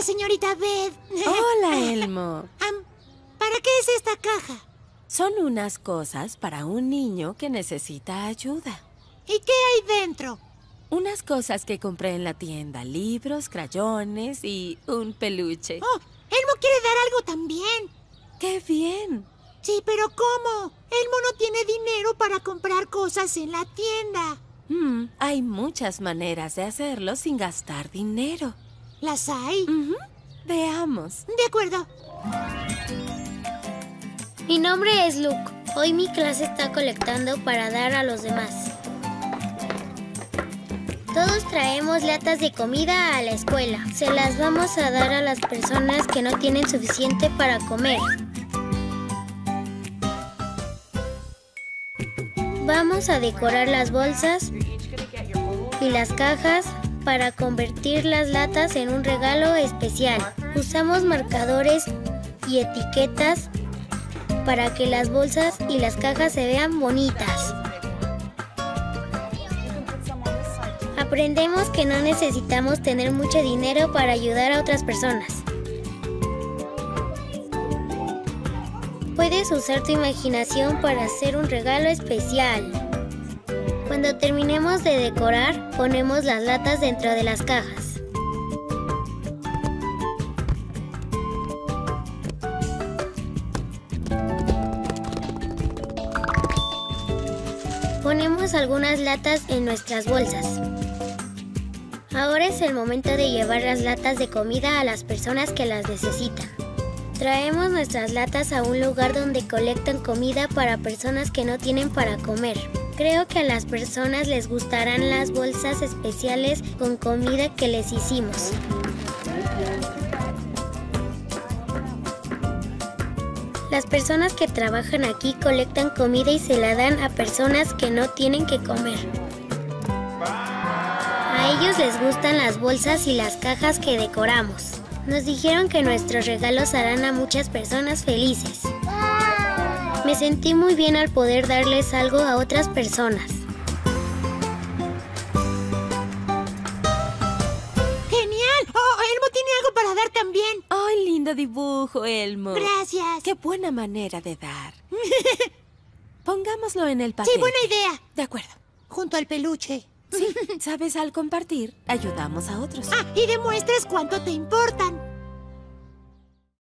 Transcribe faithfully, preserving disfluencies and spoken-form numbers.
señorita Beth. Hola, Elmo. Um, ¿Para qué es esta caja? Son unas cosas para un niño que necesita ayuda. ¿Y qué hay dentro? Unas cosas que compré en la tienda. Libros, crayones y un peluche. Oh, Elmo quiere dar algo también. ¡Qué bien! Sí, pero ¿cómo? Elmo no tiene dinero para comprar cosas en la tienda. Mm, hay muchas maneras de hacerlo sin gastar dinero. ¿Las hay? Uh-huh. Veamos. De acuerdo. Mi nombre es Luke. Hoy mi clase está colectando para dar a los demás. Todos traemos latas de comida a la escuela. Se las vamos a dar a las personas que no tienen suficiente para comer. Vamos a decorar las bolsas y las cajas para convertir las latas en un regalo especial. Usamos marcadores y etiquetas para que las bolsas y las cajas se vean bonitas. Aprendemos que no necesitamos tener mucho dinero para ayudar a otras personas. Puedes usar tu imaginación para hacer un regalo especial. Cuando terminemos de decorar, ponemos las latas dentro de las cajas. Ponemos algunas latas en nuestras bolsas. Ahora es el momento de llevar las latas de comida a las personas que las necesitan. Traemos nuestras latas a un lugar donde colectan comida para personas que no tienen para comer. Creo que a las personas les gustarán las bolsas especiales con comida que les hicimos. Las personas que trabajan aquí colectan comida y se la dan a personas que no tienen que comer. A ellos les gustan las bolsas y las cajas que decoramos. Nos dijeron que nuestros regalos harán a muchas personas felices. Me sentí muy bien al poder darles algo a otras personas. ¡Genial! ¡Oh, Elmo tiene algo para dar también! ¡Ay, lindo dibujo, Elmo! Gracias. ¡Qué buena manera de dar! Pongámoslo en el paquete. Sí, buena idea. De acuerdo. Junto al peluche. Sí, sabes, al compartir, ayudamos a otros. Ah, y demuestras cuánto te importan.